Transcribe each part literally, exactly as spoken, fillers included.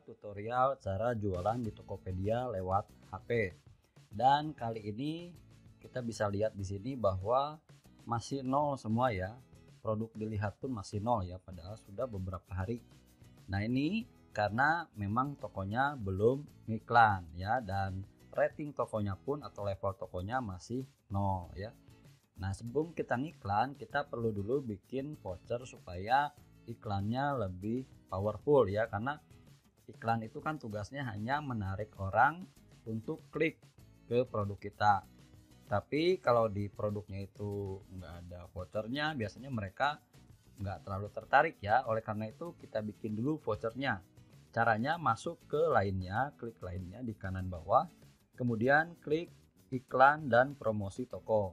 tutorial cara jualan di Tokopedia lewat H P. Dan kali ini kita bisa lihat di sini bahwa masih nol semua ya. Produk dilihat pun masih nol ya, padahal sudah beberapa hari. Nah, ini karena memang tokonya belum ngiklan ya, dan rating tokonya pun atau level tokonya masih nol ya. Nah, sebelum kita ngiklan, kita perlu dulu bikin voucher supaya iklannya lebih powerful ya, karena iklan itu kan tugasnya hanya menarik orang untuk klik ke produk kita. Tapi kalau di produknya itu nggak ada vouchernya, biasanya mereka nggak terlalu tertarik ya. Oleh karena itu kita bikin dulu vouchernya. Caranya masuk ke lainnya, klik lainnya di kanan bawah, kemudian klik iklan dan promosi toko.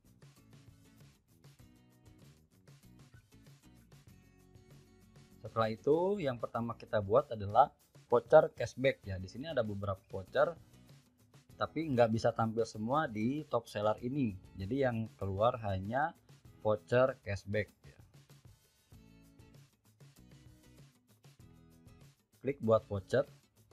Setelah itu yang pertama kita buat adalah voucher cashback ya. Di sini ada beberapa voucher, tapi nggak bisa tampil semua di top seller ini. Jadi yang keluar hanya voucher cashback ya. Klik buat voucher.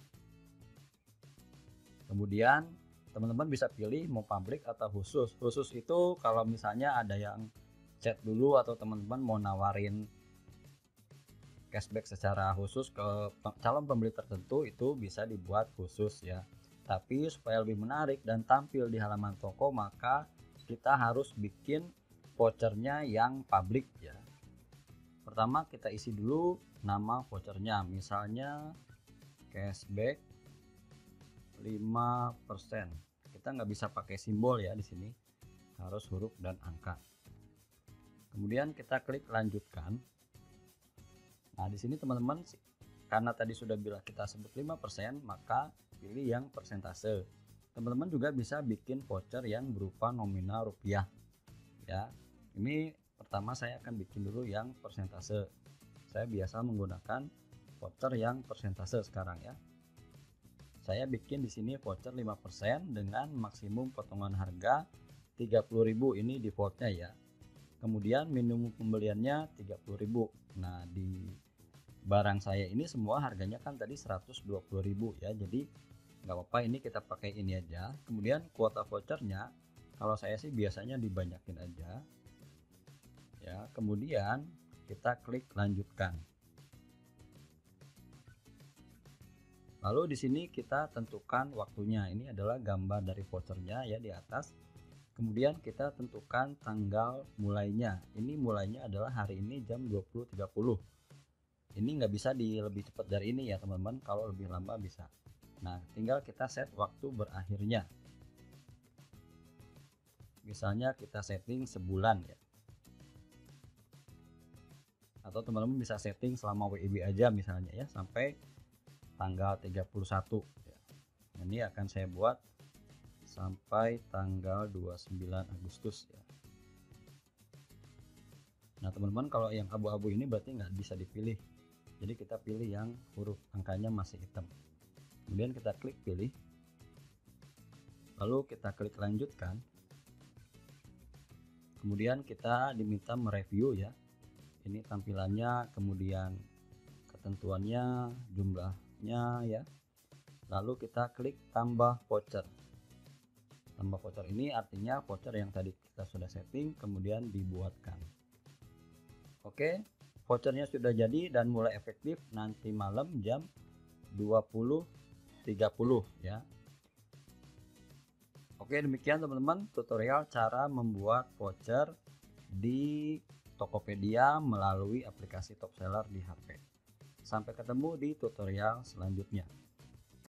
Kemudian teman-teman bisa pilih mau publik atau khusus. Khusus itu kalau misalnya ada yang chat dulu atau teman-teman mau nawarin cashback secara khusus ke calon pembeli tertentu, itu bisa dibuat khusus ya. Tapi supaya lebih menarik dan tampil di halaman toko, maka kita harus bikin vouchernya yang publik ya. Pertama kita isi dulu nama vouchernya, misalnya cashback lima persen. Kita nggak bisa pakai simbol ya di sini, harus huruf dan angka. Kemudian kita klik lanjutkan. Nah, di sini teman-teman, karena tadi sudah bilang kita sebut lima persen, maka pilih yang persentase. Teman-teman juga bisa bikin voucher yang berupa nominal rupiah ya. Ini pertama saya akan bikin dulu yang persentase. Saya biasa menggunakan voucher yang persentase sekarang ya. Saya bikin di sini voucher lima persen dengan maksimum potongan harga tiga puluh ribu, ini defaultnya ya. Kemudian minimum pembeliannya tiga puluh ribu. Nah, di barang saya ini semua harganya kan tadi seratus dua puluh ribu ya, jadi nggak apa-apa ini kita pakai ini aja. Kemudian kuota vouchernya kalau saya sih biasanya dibanyakin aja ya. Kemudian kita klik lanjutkan. Lalu di sini kita tentukan waktunya, ini adalah gambar dari vouchernya ya di atas. Kemudian kita tentukan tanggal mulainya, ini mulainya adalah hari ini jam dua puluh tiga puluh. Ini nggak bisa di lebih cepat dari ini ya teman-teman, kalau lebih lama bisa. Nah, tinggal kita set waktu berakhirnya, misalnya kita setting sebulan ya, atau teman-teman bisa setting selama W I B aja misalnya ya, sampai tanggal tiga puluh satu ya. Ini akan saya buat sampai tanggal dua puluh sembilan Agustus ya. Nah teman-teman, kalau yang abu-abu ini berarti nggak bisa dipilih, jadi kita pilih yang huruf angkanya masih hitam. Kemudian kita klik pilih, lalu kita klik lanjutkan. Kemudian kita diminta mereview ya, ini tampilannya, kemudian ketentuannya, jumlahnya ya. Lalu kita klik tambah voucher. Tambah voucher ini artinya voucher yang tadi kita sudah setting kemudian dibuatkan. Oke, vouchernya sudah jadi dan mulai efektif nanti malam jam dua puluh tiga puluh ya. Oke, demikian teman-teman tutorial cara membuat voucher di Tokopedia melalui aplikasi top seller di H P. Sampai ketemu di tutorial selanjutnya.